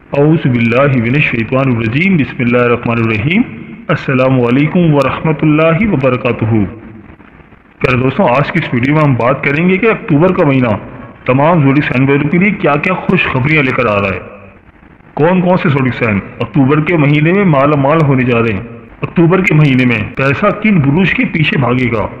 اعوذ باللہ من الشیطان الرجیم بسم اللہ الرحمن الرحیم السلام علیکم ورحمۃ اللہ وبرکاتہ۔ پیارے دوستوں، آج کی اس ویڈیو میں ہم بات کریں گے کہ اکتوبر کا مہینہ تمام زوڈک سائن والوں کے لیے کیا کیا خوشخبریاں لے کر آ رہا ہے۔ کون کون سے زوڈک سائن اکتوبر کے مہینے میں مالا مال ہونے جا رہے ہیں، اکتوبر کے مہینے میں پیسہ کن بروج کے پیچھے بھاگے گا،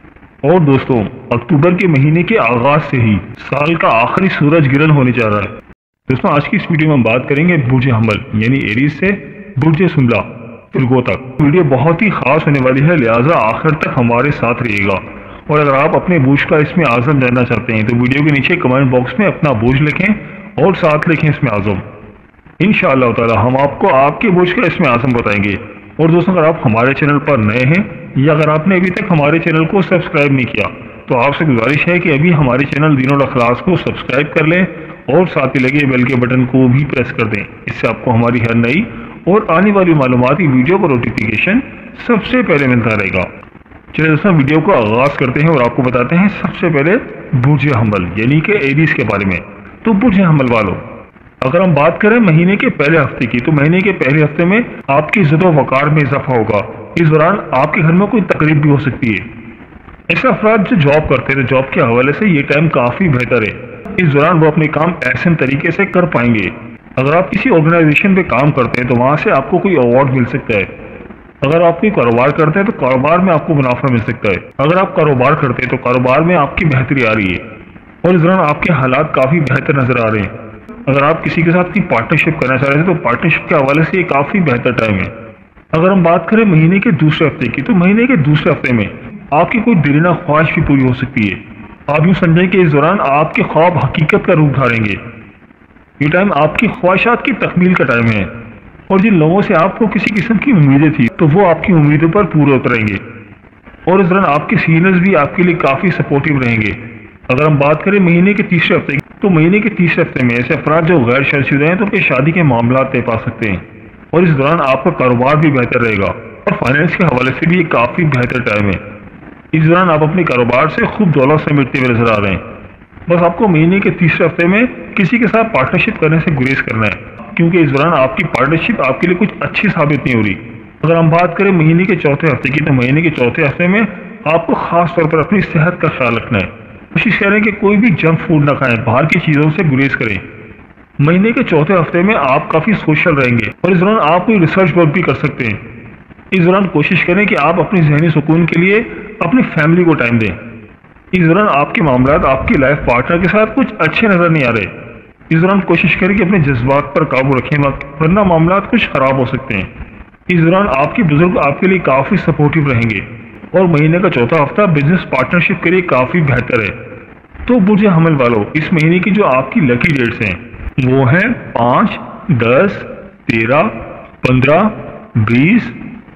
اور دوستوں اکتوبر کے مہینے کے آغاز سے ہی سال کا آخری سورج گرہن ہونے جا رہا ہے۔ دوستوں آج کی اس ویڈیو میں ہم بات کریں گے برج حمل یعنی ایریز سے برج سنبلہ فرگو تک۔ ویڈیو بہت ہی خاص ہونے والی ہے، لہٰذا آخر تک ہمارے ساتھ رہیے گا۔ اور اگر آپ اپنے برج کا اسم اعظم جاننا چاہتے ہیں تو ویڈیو کے نیچے کمنٹ باکس میں اپنا برج لکھیں اور ساتھ لکھیں اسم اعظم۔ انشاءاللہ تعالی ہم آپ کو آپ کے برج کا اسم اعظم بتائیں گے۔ اور دوستوں اگر آپ ہمارے چینل پر نئے ہیں یا اگر آپ نے ابھی تک ہمارے چینل کو سبسکرائب نہیں کیا تو آپ سے گزارش ہے کہ ابھی ہمارے چینل دین الاخلاص کو سبسکرائب کر لیں اور ساتھ ہی لگے بیل کے بٹن کو بھی پریس کر دیں۔ اس سے آپ کو ہماری ہر نئی اور آنے والی معلوماتی ویڈیو کا نوٹیفیکیشن سب سے پہلے ملتا رہے گا۔ چلیے دوستوں ویڈیو کو آغاز کرتے ہیں اور آپ کو بتاتے ہیں سب سے پہلے برج حمل یعنی کہ ایریز کے بارے میں۔ تو برج حمل والوں، اگر ہم بات کریں مہینے کے پہلے ہفتے کی تو مہینے کے پہلے ہفتے میں آپ کی عزت و وقار میں اضافہ ہوگا۔ اس دوران آپ کے گھر میں کوئی تقریب بھی ہو سکتی ہے۔ ایسے افراد جو جاب کرتے ہیں، جاب کے حوالے سے یہ ٹائم کافی بہتر ہے۔ اس دوران وہ اپنے کام احسن طریقے سے کر پائیں گے۔ اگر آپ کسی آرگنائزیشن پہ کام کرتے ہیں تو وہاں سے آپ کو کوئی ایوارڈ مل سکتا ہے۔ اگر آپ کوئی کاروبار کرتے ہیں تو کاروبار میں آپ کو منافع مل سکتا ہے۔ اگر آپ کاروبار کرتے ہیں تو کاروبار میں آپ کی بہتری آ رہی ہے اور اس دوران آپ کے حالات کافی بہتر نظر آ رہے ہیں۔ اگر آپ کسی کے ساتھ پارٹنرشپ کرنا چاہ رہے ہیں تو پارٹنرشپ کے حوالے سے یہ کافی بہتر ٹائم ہے۔ اگر ہم بات کریں مہینے کے دوسرے ہفتے کی تو مہینے کے دوسرے ہفتے میں آپ کی کوئی دیرینہ خواہش بھی پوری ہو سکتی ہے۔ آپ یوں سمجھیں کہ اس دوران آپ کے خواب حقیقت کا روپ دھاریں گے۔ یہ ٹائم آپ کی خواہشات کی تکمیل کا ٹائم ہے، اور جن لوگوں سے آپ کو کسی قسم کی امیدیں تھی تو وہ آپ کی امیدوں پر پورے اتریں گے، اور اس دوران آپ کے سینئرز بھی آپ کے لیے کافی سپورٹیو رہیں گے۔ اگر ہم بات کریں مہینے کے تیسرے ہفتے کی تو مہینے کے تیسرے ہفتے میں ایسے افراد جو غیر شادی شدہ ہیں تو اپنی شادی کے معاملات طے پا سکتے ہیں، اور اس دوران آپ کا کاروبار بھی بہتر رہے گا اور فائنینس کے حوالے سے بھی یہ کافی بہتر ٹائم ہے۔ اس دوران آپ اپنے کاروبار سے خوب دولت سمیٹتے ہوئے نظر آ رہے ہیں۔ بس آپ کو مہینے کے تیسرے ہفتے میں کسی کے ساتھ پارٹنرشپ کرنے سے گریز کرنا ہے، کیونکہ اس دوران آپ کی پارٹنرشپ آپ کے لیے کچھ اچھی ثابت نہیں ہو رہی۔ اگر ہم بات کریں مہینے کے چوتھے ہفتے کی تو مہینے کے چوتھے ہفتے میں آپ کو خاص طور پر اپنی صحت کا خیال رکھنا ہے۔ کوشش کریں کہ کوئی بھی جنک فوڈ نہ کھائیں، باہر کی چیزوں سے گریز کریں۔ مہینے کے چوتھے ہفتے میں آپ کافی سوشل رہیں گے اور اس دوران آپ کوئی ریسرچ ورک بھی کر سکتے ہیں۔ اس دوران کوشش کریں کہ آپ اپنی ذہنی سکون کے لیے اپنی فیملی کو ٹائم دیں۔ اس دوران آپ کے معاملات آپ کی لائف پارٹنر کے ساتھ کچھ اچھے نظر نہیں آ رہے۔ اس دوران کوشش کریں کہ اپنے جذبات پر قابو رکھیں، ورنہ معاملات کچھ خراب ہو سکتے ہیں۔ اس دوران آپ کے بزرگ آپ کے لیے کافی سپورٹیو رہیں گے، اور مہینے کا چوتھا ہفتہ بزنس پارٹنرشپ کے لیے کافی بہتر ہے۔ تو برج حمل والوں، اس مہینے کی جو آپ کی لکی ڈیٹس ہیں وہ ہیں 5، 10، 13، 15، 20،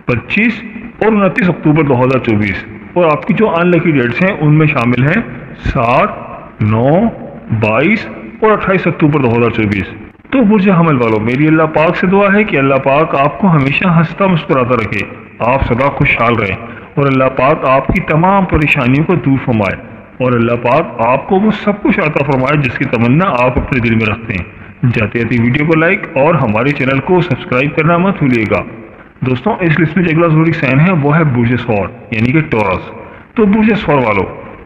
25 اور 29 اکتوبر 2024، اور آپ کی جو ان لکی ڈیٹس ہیں ان میں شامل ہیں 7، 9، 22 اور 28 اکتوبر 2024۔ تو برج حمل والوں، میری اللہ پاک سے دعا ہے کہ اللہ پاک آپ کو ہمیشہ ہنستا مسکراتا رکھے، آپ سدا خوشحال رہیں، اور اللہ پاک آپ کی تمام پریشانیوں کو دور فرمائے، اور اللہ پاک آپ کو وہ سب کچھ عطا فرمائے جس کی تمنا آپ اپنے دل میں رکھتے ہیں۔ جاتے جاتے ویڈیو کو لائک اور ہمارے چینل کو سبسکرائب کرنا مت بھولیے گا۔ دوستوں اس لسٹ میں جو اگلا زوڈک سائن ہے وہ ہے برج ثور یعنی کہ ٹورس۔ تو برج ثور والوں،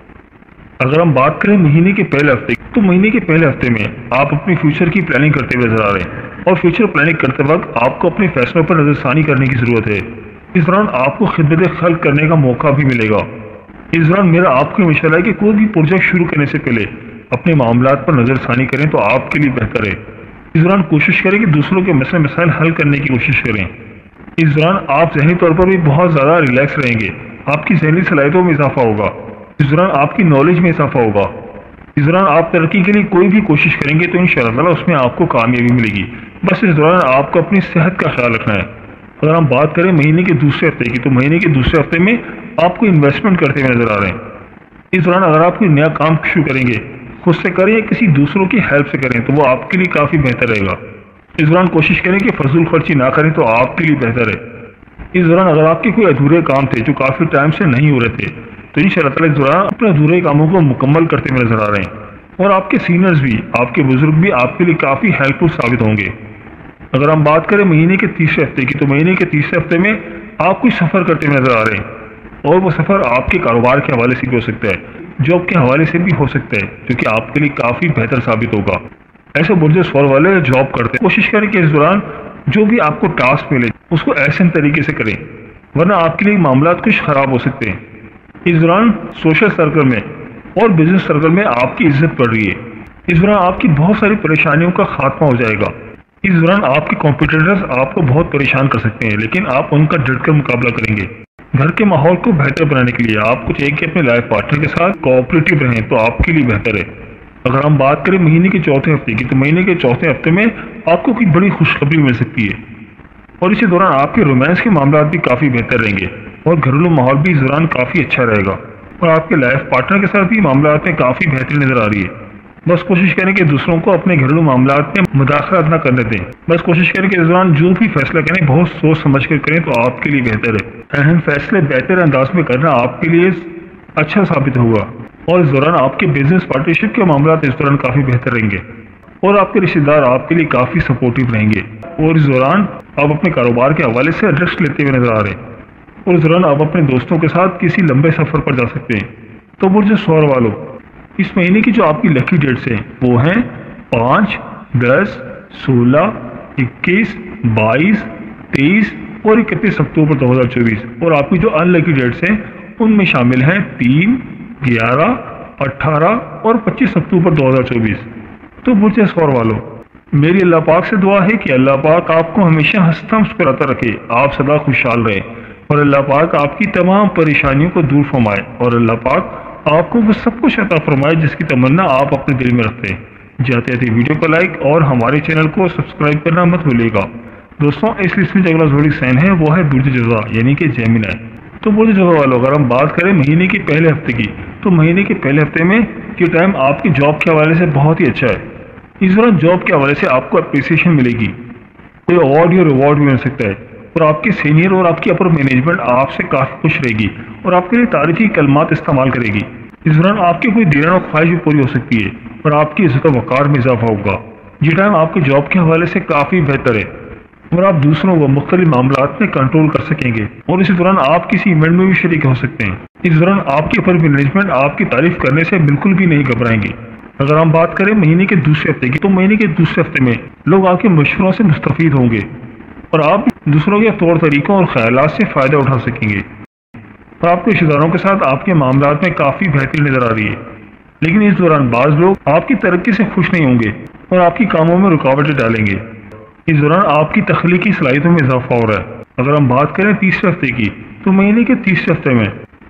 اگر ہم بات کریں مہینے کے پہلے ہفتے تو مہینے کے پہلے ہفتے میں آپ اپنی فیوچر کی پلاننگ کرتے ہوئے نظر آ رہے ہیں، اور فیوچر پلاننگ کرتے وقت آپ کو اپنے فیصلوں پر نظر ثانی کرنے کی ضرورت ہے۔ اس دوران آپ کو خدمت خلق کرنے کا موقع بھی ملے گا۔ اس دوران میرا آپ کو مشورہ ہے کہ کوئی بھی پروجیکٹ شروع کرنے سے پہلے اپنے معاملات پر نظر ثانی کریں تو آپ کے لیے بہتر ہے۔ اس دوران کوشش کریں کہ دوسروں کے مسائل حل کرنے کی کوشش کریں۔ اس دوران آپ ذہنی طور پر بھی بہت زیادہ ریلیکس رہیں گے، آپ کی ذہنی صلاحیتوں میں اضافہ ہوگا۔ اس دوران آپ کی نالج میں اضافہ ہوگا۔ اس دوران آپ ترقی کے لیے کوئی بھی کوشش کریں گے تو انشاءاللہ اس میں آپ کو کامیابی ملے گی۔ بس اس دوران آپ کو اپنی صحت کا خیال رکھنا ہے۔ اگر ہم بات کریں مہینے کے دوسرے ہفتے کی تو مہینے کے دوسرے ہفتے میں آپ کو انویسٹمنٹ کرتے ہوئے نظر آ رہے ہیں۔ اس دوران اگر آپ کوئی نیا کام شروع کریں گے، خود سے کریں یا کسی دوسروں کی ہیلپ سے کریں تو وہ آپ کے لیے کافی بہتر رہے گا۔ اس دوران کوشش کریں کہ فضول خرچی نہ کریں تو آپ کے لیے بہتر ہے۔ اس دوران اگر آپ کے کوئی ادھورے کام تھے جو کافی ٹائم سے نہیں ہو رہے تھے تو انشاءاللہ تعالی اس دوران اپنے ادھورے کاموں کو مکمل کرتے ہوئے نظر آ رہے ہیں، اور آپ کے سینئرز بھی، آپ کے بزرگ بھی آپ کے لیے کافی ہیلپ فل ثابت ہوں گے۔ اگر ہم بات کریں مہینے کے تیسرے ہفتے کی تو مہینے کے تیسرے ہفتے میں آپ کوئی سفر کرتے ہوئے نظر آ رہے ہیں، اور وہ سفر آپ کے کاروبار کے حوالے سے بھی ہو سکتا ہے، جاب کے حوالے سے بھی ہو سکتا ہے، جو کہ آپ کے لیے کافی بہتر ثابت ہوگا۔ ایسے برج سور والے جاب کرتے ہیں، کوشش کریں کہ اس دوران جو بھی آپ کو ٹاسک ملے اس کو احسن طریقے سے کریں، ورنہ آپ کے لیے معاملات کچھ خراب ہو سکتے ہیں۔ اس دوران سوشل سرکل میں اور بزنس سرکل میں آپ کی عزت بڑھ رہی ہے۔ اس دوران آپ کی بہت ساری پریشانیوں کا خاتمہ ہو جائے گا۔ اس دوران آپ کے کمپیٹیٹرز آپ کو بہت پریشان کر سکتے ہیں، لیکن آپ ان کا ڈٹ کر مقابلہ کریں گے۔ گھر کے ماحول کو بہتر بنانے کے لیے آپ کو چاہیے کہ اپنے لائف پارٹنر کے ساتھ کوآپریٹو رہیں، تو آپ کے لیے بہتر ہے۔ اگر ہم بات کریں مہینے کے چوتھے ہفتے کی تو مہینے کے چوتھے ہفتے میں آپ کو کوئی بڑی خوشخبری مل سکتی ہے، اور اسی دوران آپ کے رومانس کے معاملات بھی کافی بہتر رہیں گے، اور گھریلو ماحول بھی اس دوران کافی اچھا رہے گا، اور آپ کے لائف پارٹنر کے ساتھ بھی معاملات میں کافی بہتری نظر آ رہی ہے۔ بس کوشش کریں کہ دوسروں کو اپنے گھریلو معاملات میں مداخلت نہ کرنے دیں۔ بس کوشش کریں کہ اس دوران جو بھی فیصلہ کریں بہت سوچ سمجھ کر کریں، تو آپ کے لیے بہتر ہے۔ اہم فیصلے بہتر انداز میں کرنا آپ کے لیے اچھا ثابت ہوگا، اور اس دوران آپ کے بزنس پارٹنرشپ کے معاملات اس دوران کافی بہتر رہیں گے، اور آپ کے رشتے دار آپ کے لیے کافی سپورٹیو رہیں گے، اور اس دوران آپ اپنے کاروبار کے حوالے سے رسک لیتے ہوئے نظر آ رہے ہیں، اور اس دوران آپ اپنے دوستوں کے ساتھ کسی لمبے سفر پر جا سکتے ہیں۔ تو برج سور والوں، اس مہینے کی جو آپ کی لکی ڈیٹس ہیں وہ ہیں 5، 10، 16، 21، 22، 23 اور 31 اکتوبر 2024، اور آپ کی جو ان لکی ڈیٹس ہیں ان میں شامل ہیں 3، 11، 18 اور 25 اکتوبر 2024۔ تو برج سور والوں، میری اللہ پاک سے دعا ہے کہ اللہ پاک آپ کو ہمیشہ ہنستا مسکراتا رکھے، آپ سدا خوشحال رہے، اور اللہ پاک آپ کی تمام پریشانیوں کو دور فرمائے، اور اللہ پاک آپ کو وہ سب کچھ عطا فرمائے جس کی تمنا آپ اپنے دل میں رکھتے ہیں۔ جاتے جاتے ویڈیو کو لائک اور ہمارے چینل کو سبسکرائب کرنا مت بھولیے گا۔ دوستوں، اس لسٹ میں جو اگلا زوڈک سائن ہے وہ ہے برج جزا یعنی کہ جیمنائی۔ تو برج جزا والوں، اگر ہم بات کریں مہینے کے پہلے ہفتے کی تو مہینے کے پہلے ہفتے میں یہ ٹائم آپ کی جاب کے حوالے سے بہت ہی اچھا ہے۔ اس دوران جاب کے حوالے سے آپ کو اپریسیشن ملے گی، کوئی ایوارڈ یا ریوارڈ بھی مل سکتا ہے، اور آپ کے سینئر اور آپ کی اپر مینجمنٹ آپ سے کافی خوش رہے گی اور آپ کے لیے تعریفی کلمات استعمال کرے گی۔ اس دوران آپ کی کوئی دیرینہ خواہش بھی پوری ہو سکتی ہے، اور آپ کی عزت و وقار میں اضافہ ہوگا۔ یہ ٹائم آپ کے جاب کے حوالے سے کافی بہتر ہے، اور آپ دوسروں کو مختلف معاملات میں کنٹرول کر سکیں گے، اور اسی دوران آپ کسی ایونٹ میں بھی شریک ہو سکتے ہیں۔ اس دوران آپ کی اپر مینجمنٹ آپ کی تعریف کرنے سے بالکل بھی نہیں گھبرائیں گے۔ اگر ہم بات کریں مہینے کے دوسرے ہفتے کی تو مہینے کے دوسرے ہفتے میں لوگ آپ کے مشوروں سے مستفید ہوں گے، اور آپ دوسروں کے طور طریقوں اور خیالات سے فائدہ اٹھا سکیں گے، اور آپ کے رشتے داروں کے ساتھ آپ کے معاملات میں کافی بہتری نظر آ رہی ہے۔ لیکن اس دوران بعض لوگ آپ کی ترقی سے خوش نہیں ہوں گے اور آپ کی کاموں میں رکاوٹیں ڈالیں گے۔ اس دوران آپ کی تخلیقی صلاحیتوں میں اضافہ ہو رہا ہے۔ اگر ہم بات کریں تیسرے ہفتے کی تو مہینے کے تیسرے ہفتے میں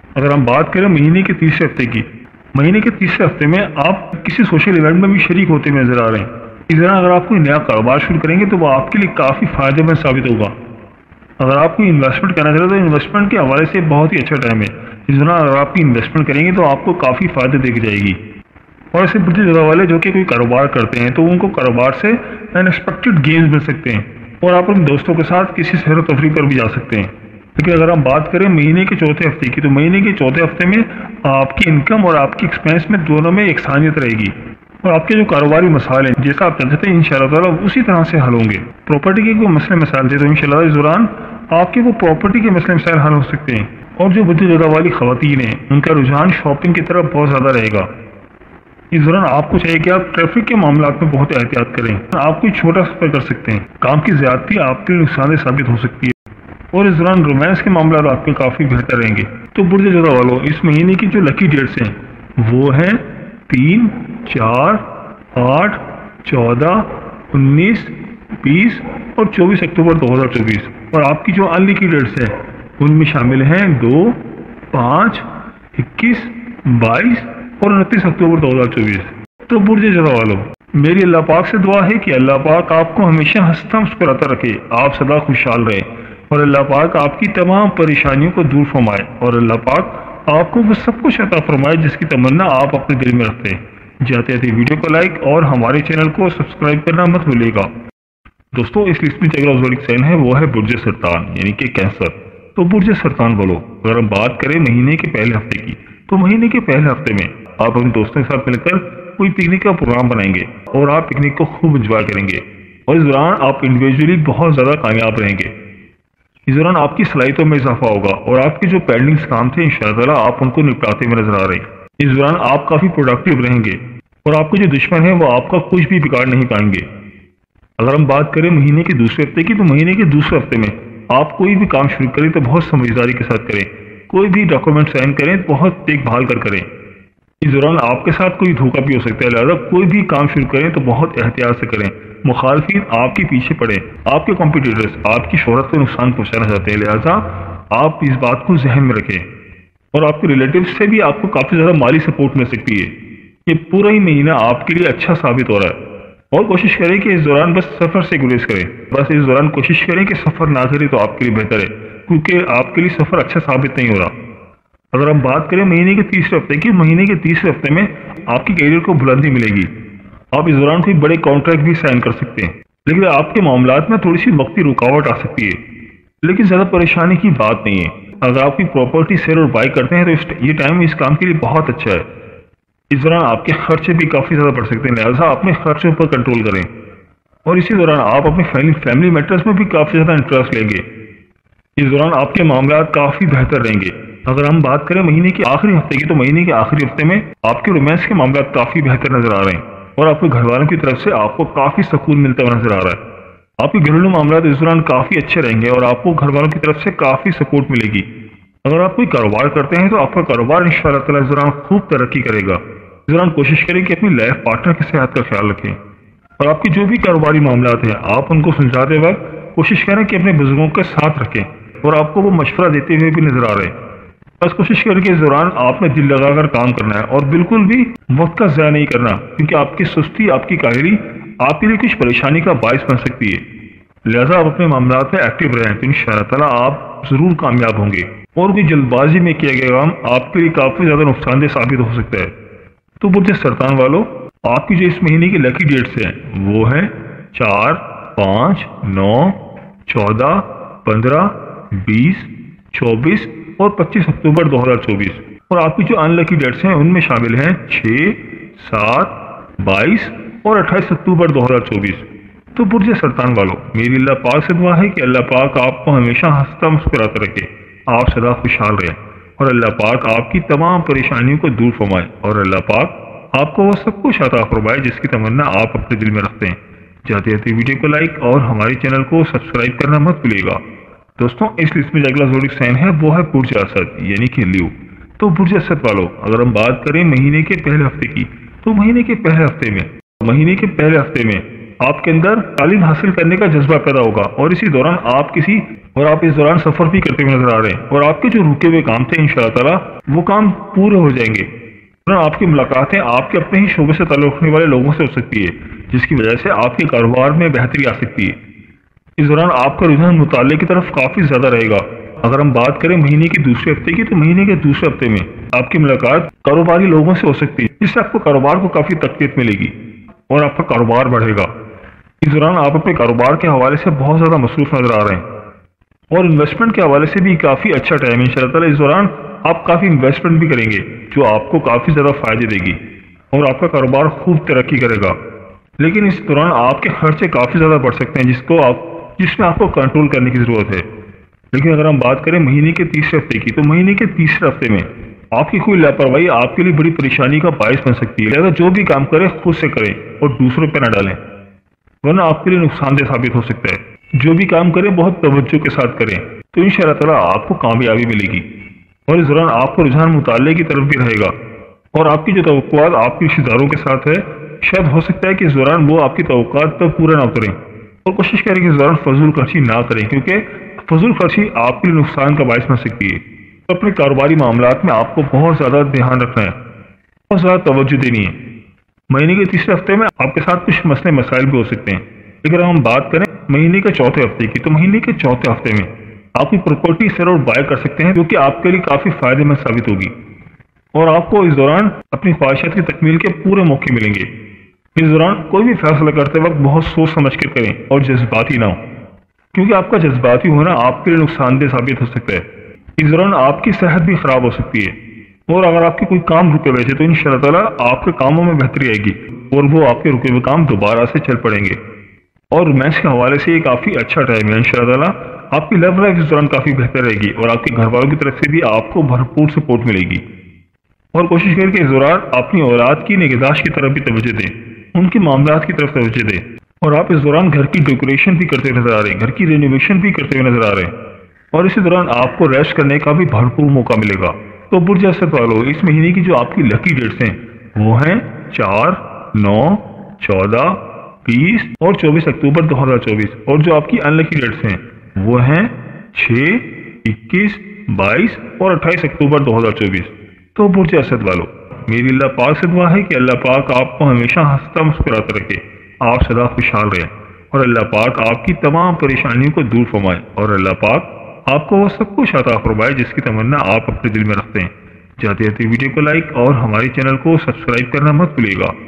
آپ کسی سوشل ایونٹ میں بھی شریک ہوتے ہوئے نظر آ رہے ہیں۔ اس دوران اگر آپ کوئی نیا کاروبار شروع کریں گے تو وہ آپ کے لیے کافی فائدے مند ثابت ہوگا۔ اگر آپ کوئی انویسٹمنٹ کرنا چاہتے ہیں تو انویسٹمنٹ کے حوالے سے بہت ہی اچھا ٹائم ہے۔ اس دوران اگر آپ کی انویسٹمنٹ کریں گے تو آپ کو کافی فائدے دے جائے گی۔ اور ایسے برج جزا والے جو کہ کوئی کاروبار کرتے ہیں تو ان کو کاروبار سے انیکسپیکٹڈ گینز مل سکتے ہیں، اور آپ اپنے دوستوں کے ساتھ کسی سیر و تفریح پر بھی جا سکتے ہیں۔ لیکن اگر ہم بات کریں مہینے کے چوتھے ہفتے کی تو مہینے کے چوتھے ہفتے میں آپ کی انکم اور آپ کی ایکسپینس میں دونوں میں یکسانیت رہے گی، اور آپ کے جو کاروباری مسائل ہیں جیسا آپ چاہتے ہیں انشاءاللہ تعالیٰ اسی طرح سے حل ہوں گے۔ پراپرٹی کے کوئی مسئلے مسائل تھے تو انشاءاللہ اس دوران آپ کے وہ پراپرٹی کے مسئلے مسائل حل ہو سکتے ہیں، اور جو برج جزا والی خواتین ہیں ان کا رجحان شاپنگ کی طرف بہت زیادہ رہے گا۔ اس دوران آپ کو چاہیے کہ آپ ٹریفک کے معاملات میں بہت احتیاط کریں۔ آپ کوئی چھوٹا سفر کر سکتے ہیں، کام کی زیادتی آپ کے لیے نقصان دہ ثابت ہو سکتی ہے، اور اس دوران رومانس کے معاملات آپ کے کافی بہتر رہیں گے۔ تو برج جزا والوں، اس مہینے کی جو لکی ڈیٹس ہیں وہ ہیں 3، 4، 8، 14، 19، 20 اور 24 اکتوبر 2024، اور آپ کی جو ان لکی ڈیٹس ہیں ان میں شامل ہیں 2، 5، 21، 22 اور 29 اکتوبر 2024۔ تو برج جزا والوں، میری اللہ پاک سے دعا ہے کہ اللہ پاک آپ کو ہمیشہ ہنستا مسکراتا رکھے، آپ سدا خوشحال رہے، اور اللہ پاک آپ کی تمام پریشانیوں کو دور فرمائے، اور اللہ پاک آپ کو وہ سب کچھ عطا فرمائے جس کی تمنا آپ اپنے دل میں رکھتے ہیں۔ جاتے جاتے ویڈیو کو لائک اور ہمارے چینل کو سبسکرائب کرنا مت بھولیے گا۔ دوستوں، اس لسٹ میں جو اگلا زوڈک سائن ہے وہ ہے برج سرطان یعنی کہ کینسر۔ تو برج سرطان والوں، اگر ہم بات کریں مہینے کے پہلے ہفتے کی تو مہینے کے پہلے ہفتے میں آپ اپنے دوستوں کے ساتھ مل کر کوئی پکنک کا پروگرام بنائیں گے، اور آپ پکنک کو خوب انجوائے کریں گے۔ और इस दौरान आप इंडिविजुअली बहुत ज़्यादा कामयाब रहेंगे। इस दौरान आपकी सलाहियतों में इजाफा होगा और आपके जो पेंडिंग काम थे इंशाअल्लाह आप उनको निपटाते हुए नजर आ रहे हैं। इस दौरान आप काफ़ी प्रोडक्टिव रहेंगे और आपके जो दुश्मन है वो आपका कुछ भी बिगाड़ नहीं पाएंगे। अगर हम बात करें महीने के दूसरे हफ्ते की, तो महीने के दूसरे हफ्ते में आप कोई भी काम शुरू करें तो बहुत समझदारी के साथ करें। कोई भी डॉक्यूमेंट साइन करें तो बहुत देखभाल कर करें। इस दौरान आपके साथ कोई धोखा भी हो सकता है, लिहाजा कोई भी काम शुरू करें तो बहुत एहतियात से करें। मुखालफिन आपके पीछे पड़े, आपके कॉम्पिटिटर्स आपकी शोहरत को नुकसान पहुंचाना चाहते हैं, लिहाजा आप इस बात को जहन में रखें। और आपके रिलेटिव्स से भी आपको काफ़ी ज़्यादा माली सपोर्ट मिल सकती है। ये पूरा ही महीना आपके लिए अच्छा साबित हो रहा है। और कोशिश करें कि इस दौरान बस सफ़र से गुरेज करें। बस इस दौरान कोशिश करें कि सफ़र ना करें तो आपके लिए बेहतर है, क्योंकि आपके लिए सफ़र अच्छा साबित नहीं हो रहा। अगर हम बात करें महीने के तीसरे हफ्ते की, महीने के तीसरे हफ्ते में आपकी कैरियर को बुलंदी मिलेगी। आप इस दौरान कोई बड़े कॉन्ट्रैक्ट भी साइन कर सकते हैं, लेकिन आपके मामलात में थोड़ी सी वक्ती रुकावट आ सकती है, लेकिन ज़्यादा परेशानी की बात नहीं है। अगर आप कोई प्रॉपर्टी सेल और बाई करते हैं तो ये टाइम इस काम के लिए बहुत अच्छा है। इस दौरान आपके खर्चे भी काफ़ी ज़्यादा बढ़ सकते हैं, लिहाजा अपने खर्चों पर कंट्रोल करें। और इसी दौरान आप अपने फैमिली मैटर्स में भी काफ़ी ज़्यादा इंटरेस्ट लेंगे। इस दौरान आपके मामला काफ़ी बेहतर रहेंगे। अगर हम बात करें महीने के आखिरी हफ्ते की, तो महीने के आखिरी हफ्ते में आपके रोमांस के मामला काफ़ी बेहतर नजर आ रहे हैं और आपके घर वालों की तरफ से आपको काफ़ी सुकून मिलता हुआ नजर आ रहा है। आपके घरेलू मामला इस दौरान काफ़ी अच्छे रहेंगे और आपको घर वालों की तरफ से काफ़ी सपोर्ट मिलेगी। अगर आप कोई कारोबार करते हैं तो आपका कारोबार इंशाअल्लाह ताला इस दौरान खूब तरक्की करेगा। इस दौरान कोशिश करें कि अपनी लाइफ पार्टनर की सेहत का ख्याल रखें और आपकी जो भी कारोबारी मामला हैं आप उनको सुलझाते वक्त कोशिश करें कि अपने बुजुर्गों के साथ रखें और आपको वो मशवरा देते हुए भी नजर आ रहे हैं। बस कोशिश करें कि इस दौरान आपने दिल लगाकर काम करना है और बिल्कुल भी वक्त का ज़ाया नहीं करना, क्योंकि आपकी सुस्ती, आपकी काहली आपके लिए कुछ परेशानी का बायस बन सकती है। लिहाजा आप अपने मामलात में एक्टिव रहें तो इंशाअल्लाह ताला आप ज़रूर कामयाब होंगे। और भी जल्दबाजी में किया गया काम आपके लिए काफ़ी ज़्यादा नुकसानदेह साबित हो सकता है। तो बुर्ज सरतान वालों, आपकी जो इस महीने की लकी डेट्स हैं वो हैं 4, 5, 9, 14, 15, 20, 24 और 25 अक्टूबर 2024। और आपकी जो अनलकी डेट्स हैं उनमें शामिल हैं 6, 7, 22 और 28 अक्टूबर 2024। तो बुर्ज सरतान वालों, मेरी अल्लाह पाक से दुआ है कि अल्लाह पाक आपको हमेशा हंसता मुस्कुराता रखे, आप सदा खुशहाल रहें और अल्लाह पाक आपकी तमाम परेशानियों को दूर फरमाए और अल्लाह पाक आपको वो सब कुछ अता फरमाए जिसकी तमन्ना आप अपने दिल में रखते हैं। जाते जाते वीडियो को लाइक और हमारे चैनल को सब्सक्राइब करना मत भूलिएगा। दोस्तों, इस लिस्ट में जो अगला ज़ोडिक साइन है वो है बुर्ज असद यानी कि लियो। तो बुर्ज असद वालों, अगर हम बात करें महीने के पहले हफ्ते की, तो महीने के पहले हफ्ते में आपके अंदर तालीम हासिल करने का जज्बा पैदा होगा और इसी दौरान आप इस दौरान सफर भी करते हुए नजर आ रहे हैं और आपके जो रुके हुए काम थे इंशाअल्लाह ताला वो काम पूरे हो जाएंगे। आपकी मुलाकातें आपके अपने ही शोबे से ताल्लुक़ रखने वाले लोगों से हो सकती है, जिसकी वजह से आपके कारोबार में बेहतरी आ सकती है। इस दौरान आपका रुझान मुताले की तरफ काफी ज्यादा रहेगा। अगर हम बात करें महीने के दूसरे हफ्ते की, तो महीने के दूसरे हफ्ते में आपकी मुलाकात कारोबारी लोगों से हो सकती है, जिससे आपको कारोबार को काफी तकवीत मिलेगी और आपका कारोबार बढ़ेगा। इस दौरान आप अपने कारोबार के हवाले से बहुत ज्यादा मसरूफ नजर आ रहे हैं और इन्वेस्टमेंट के हवाले से भी काफी अच्छा टाइम है इंशाअल्लाह ताला। इस दौरान आप काफी इन्वेस्टमेंट भी करेंगे जो आपको काफी ज्यादा फायदे देगी और आपका कारोबार खूब तरक्की करेगा। लेकिन इस दौरान आपके खर्चे काफी ज्यादा बढ़ सकते हैं जिसमें आपको कंट्रोल करने की जरूरत है। लेकिन अगर हम बात करें महीने के तीसरे हफ्ते की, तो महीने के तीसरे हफ्ते में आपकी कोई लापरवाही आपके लिए बड़ी परेशानी का बायस बन सकती है। लिहाजा जो भी काम करें खुद से करें और दूसरों पर न डालें, वरना आपके लिए नुकसानदेह साबित हो सकता है। जो भी काम करें बहुत तवज्जो के साथ करें तो इंशाअल्लाह ताला आपको कामयाबी मिलेगी और इस दौरान आपको रुझान मुताले की तरफ भी रहेगा और आपकी जो तवक्कुआत आपके रिश्तेदारों के साथ है, शायद हो सकता है कि इस दौरान वो आपकी तवक्कुआत पर पूरा ना उतरें। और कोशिश करें कि इस दौरान फजूल खर्ची ना करें, क्योंकि फजूल खर्ची आपके लिए नुकसान का बायस बन सकती है। तो अपने कारोबारी मामलात में आपको बहुत ज़्यादा ध्यान रखना है, बहुत ज़्यादा तवज्जो देनी है। महीने के तीसरे हफ्ते में आपके साथ कुछ मसले मसाइल भी हो सकते हैं। लेकिन हम बात करें महीने के चौथे हफ्ते की, तो महीने के चौथे हफ्ते में आप कोई प्रॉपर्टी सेल और बाय कर सकते हैं, जो कि आपके लिए काफ़ी फायदेमंद साबित होगी और आपको इस दौरान अपनी ख्वाहिशात की तकमील के पूरे मौके मिलेंगे। इस दौरान कोई भी फैसला करते वक्त बहुत सोच समझ कर करें और जज्बाती ना हो, क्योंकि आपका जज्बाती होना आपके लिए नुकसानदेह साबित हो सकता है। इस दौरान आपकी सेहत भी खराब हो सकती है और अगर आपके कोई काम रुके हुए थे तो इंशाअल्लाह ताला आपके कामों में बेहतरी आएगी और वो आपके रुके हुए काम दोबारा से चल पड़ेंगे। اور رومانس کے حوالے سے یہ کافی اچھا ٹائم ہے انشاءاللہ تعالیٰ. آپ کی لو لائف اس دوران کافی بہتر رہے گی اور آپ کے گھر والوں کی طرف سے بھی آپ کو بھرپور سپورٹ ملے گی. اور کوشش کریں کہ اس دوران اپنی اولاد کی نگہداشت کی طرف بھی توجہ دیں، ان کے معاملات کی طرف توجہ دیں. اور آپ اس دوران گھر کی ڈیکوریشن بھی کرتے نظر آ رہے ہیں، گھر کی رینوویشن بھی کرتے ہوئے نظر آ رہے ہیں. اور اسی دوران آپ کو ریسٹ کرنے کا بھی بھرپور موقع ملے گا. تو برج اسد والو، اس مہینے کی جو آپ کی لکی ڈیٹس ہیں وہ ہیں 4، 9، 14، 20 اور 24 اکتوبر 2024. اور جو آپ کی ان لکی ڈیٹس ہیں وہ ہیں 6، 21، 22 اور 28 اکتوبر 2024. تو برج اسد والو، میری اللہ پاک سے دعا ہے کہ اللہ پاک آپ کو ہمیشہ ہنستا مسکراتا رکھے، آپ سدا خوشحال رہیں، اور اللہ پاک آپ کی تمام پریشانیوں کو دور فرمائے، اور اللہ پاک آپ کو وہ سب کچھ عطا فرمائے جس کی تمنا آپ اپنے دل میں رکھتے ہیں. جاتے جاتے ویڈیو کو لائک اور ہمارے چینل کو سبسکرائب کرنا مت بھولیے گا.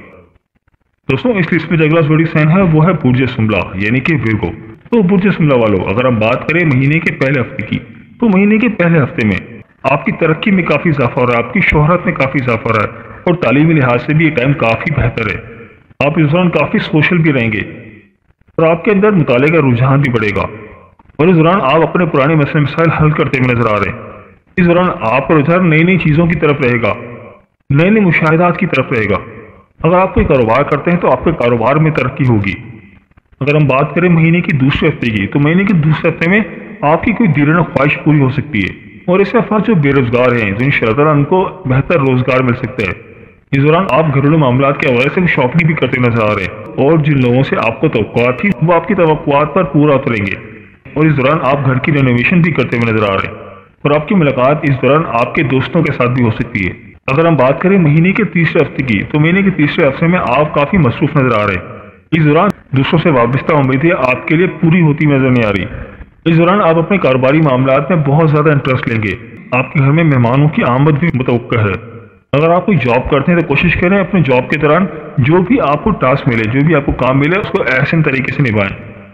دوستوں اس لسٹ میں جو اگلا زوڈی سائن ہے وہ ہے برج سنبلا یعنی کہ ورگو. تو برج سنبلا والو، اگر ہم بات کریں مہینے کے پہلے ہفتے کی، تو مہینے کے پہلے ہفتے میں آپ کی ترقی میں کافی اضافہ ہو رہا ہے، آپ کی شہرت میں کافی اضافہ ہو رہا ہے، اور تعلیمی لحاظ سے بھی یہ ٹائم کافی بہتر ہے. آپ اس دوران کافی سوشل بھی رہیں گے اور آپ کے اندر مطالعے کا رجحان بھی بڑھے گا. اور اس دوران آپ اپنے پرانے مسئلے مسائل حل کرتے ہوئے نظر آ رہے ہیں. اس دوران آپ کا رجحان نئی نئی چیزوں کی طرف رہے گا، نئے نئے مشاہدات کی طرف رہے گا. اگر آپ کوئی کاروبار کرتے ہیں تو آپ کے کاروبار میں ترقی ہوگی. اگر ہم بات کریں مہینے کی دوسرے ہفتے کی، تو مہینے کے دوسرے ہفتے میں آپ کی کوئی دیرینہ خواہش پوری ہو سکتی ہے. اور اس سے افراد جو بے روزگار ہیں تو انشاءاللہ تعالیٰ ان کو بہتر روزگار مل سکتا ہے. اس دوران آپ گھریلو معاملات کے حوالے سے بھی شاپنگ بھی کرتے نظر آ رہے ہیں، اور جن لوگوں سے آپ کو توقعات تھی وہ آپ کی توقعات پر پورا اتریں گے. اور اس دوران آپ گھر کی رینوویشن بھی کرتے ہوئے نظر آ رہے ہیں، اور آپ کی ملاقات اس دوران آپ کے دوستوں کے ساتھ بھی ہو سکتی ہے. اگر ہم بات کریں مہینے کے تیسرے ہفتے کی، تو مہینے کے تیسرے ہفتے میں آپ کافی مصروف نظر آ رہے ہیں. اس دوران دوسروں سے وابستہ امیدیں آپ کے لیے پوری ہوتی نظر نہیں آ رہی. اس دوران آپ اپنے کاروباری معاملات میں بہت زیادہ انٹرسٹ لیں گے. آپ کے گھر میں مہمانوں کی آمد بھی متوقع ہے. اگر آپ کوئی جاب کرتے ہیں تو کوشش کریں اپنے جاب کے دوران جو بھی آپ کو ٹاسک ملے، جو بھی آپ کو کام ملے، اس کو احسن طریقے سے نبھائیں.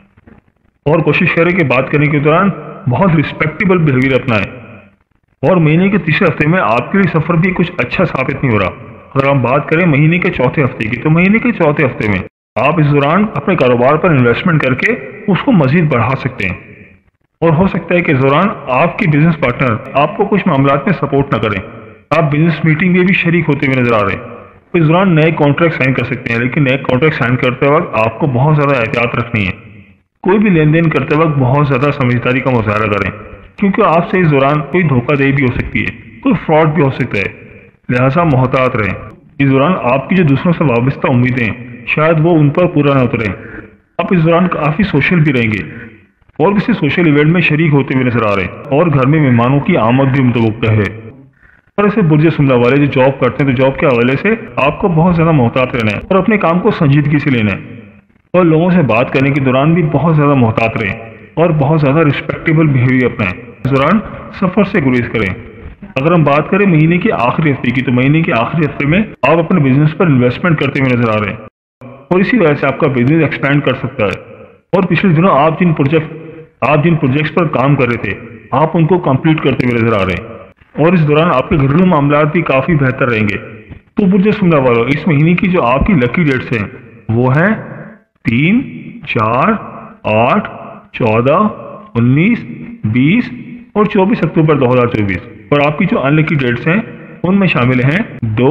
اور کوشش کریں کہ بات کرنے کے دوران بہت رسپیکٹیبل بیہیویئر اپنائیں. اور مہینے کے تیسرے ہفتے میں آپ کے لیے سفر بھی کچھ اچھا ثابت نہیں ہو رہا. اگر ہم بات کریں مہینے کے چوتھے ہفتے کی، تو مہینے کے چوتھے ہفتے میں آپ اس دوران اپنے کاروبار پر انویسٹمنٹ کر کے اس کو مزید بڑھا سکتے ہیں. اور ہو سکتا ہے کہ اس دوران آپ کے بزنس پارٹنر آپ کو کچھ معاملات میں سپورٹ نہ کریں، آپ بزنس میٹنگ میں بھی شریک ہوتے ہوئے نظر آ رہے ہیں. اس دوران نئے کانٹریکٹ سائن کر سکتے ہیں، لیکن نئے کانٹریکٹ سائن کرتے وقت آپ کو بہت زیادہ احتیاط رکھنی ہے. کوئی بھی لین دین کرتے وقت بہت زیادہ سمجھداری کا مظاہرہ کریں، کیونکہ آپ سے اس دوران کوئی دھوکہ دہی بھی ہو سکتی ہے، کوئی فراڈ بھی ہو سکتا ہے. لہٰذا محتاط رہیں. اس دوران آپ کی جو دوسروں سے وابستہ امیدیں شاید وہ ان پر پورا نہ اتریں. آپ اس دوران کافی سوشل بھی رہیں گے اور کسی سوشل ایونٹ میں شریک ہوتے ہوئے نظر آ رہے ہیں، اور گھر میں مہمانوں کی آمد بھی متوقع ہے. اور ایسے برج سنبلا والے جو جاب کرتے ہیں تو جاب کے حوالے سے آپ کو بہت زیادہ محتاط رہنا ہے اور اپنے کام کو سنجیدگی سے لینا ہے. اور لوگوں سے بات کرنے کے دوران بھی بہت زیادہ محتاط رہیں اور بہت زیادہ رسپیکٹیبل بیہیویئر اپنائیں. اس دوران سفر سے گریز کریں. اگر ہم بات کریں مہینے کے آخری ہفتے کی، تو مہینے کے آخری ہفتے میں آپ اپنے بزنس پر انویسٹمنٹ کرتے ہوئے نظر آ رہے ہیں، اور اسی وجہ سے آپ کا بزنس ایکسپینڈ کر سکتا ہے. اور پچھلے دنوں آپ جن پروجیکٹس پر کام کر رہے تھے آپ ان کو کمپلیٹ کرتے ہوئے نظر آ رہے ہیں. اور اس دوران آپ کے گھریلو معاملات بھی کافی بہتر رہیں گے. تو برج سنبلا والو، اس مہینے کی جو آپ کی لکی ڈیٹس ہیں وہ ہیں 3، 4، 8، 14، 19، 20 اور 24 اکتوبر 2024. اور آپ کی جو ان لکی ڈیٹس ہیں ان میں شامل ہیں 2،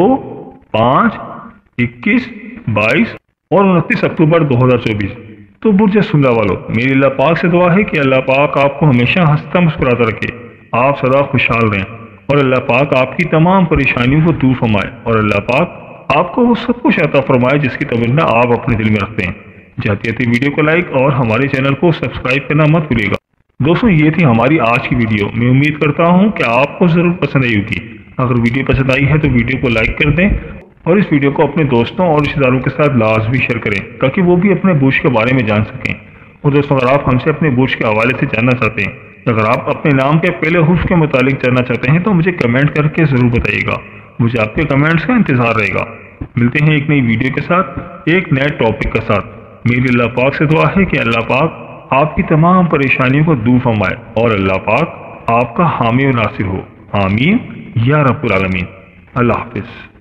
5، 21، 22 اور 29 اکتوبر 2024. تو برج سنبلا والو، میری اللہ پاک سے دعا ہے کہ اللہ پاک آپ کو ہمیشہ ہنستا مسکراتا رکھے، آپ سدا خوشحال رہیں، اور اللہ پاک آپ کی تمام پریشانیوں کو دور فرمائے، اور اللہ پاک آپ کو وہ سب کچھ عطا فرمائے جس کی تمنا آپ اپنے دل میں رکھتے ہیں. جاتے جاتے ویڈیو کو لائک اور ہمارے چینل کو سبسکرائب کرنا مت بھولیے گا. دوستوں یہ تھی ہماری آج کی ویڈیو. میں امید کرتا ہوں کہ آپ کو ضرور پسند آئی ہوگی. اگر ویڈیو پسند آئی ہے تو ویڈیو کو لائک کر دیں اور اس ویڈیو کو اپنے دوستوں اور رشتہ داروں کے ساتھ لازمی شیئر کریں تاکہ وہ بھی اپنے برج کے بارے میں جان سکیں. اور دوستوں اگر آپ ہم سے اپنے برج کے حوالے سے جاننا چاہتے ہیں، اگر آپ اپنے نام کے پہلے حرف کے متعلق جاننا چاہتے ہیں تو مجھے کمنٹ کر کے ضرور بتائیے گا. مجھے آپ کے کمنٹس کا انتظار رہے گا. ملتے ہیں ایک نئی ویڈیو کے ساتھ، ایک نئے ٹاپک کے ساتھ. میری اللہ پاک سے دعا ہے کہ اللہ پاک آپ کی تمام پریشانیوں کو دور فرمائے اور اللہ پاک آپ کا حامی و ناصر ہو. آمین یا رب العالمین. اللہ حافظ.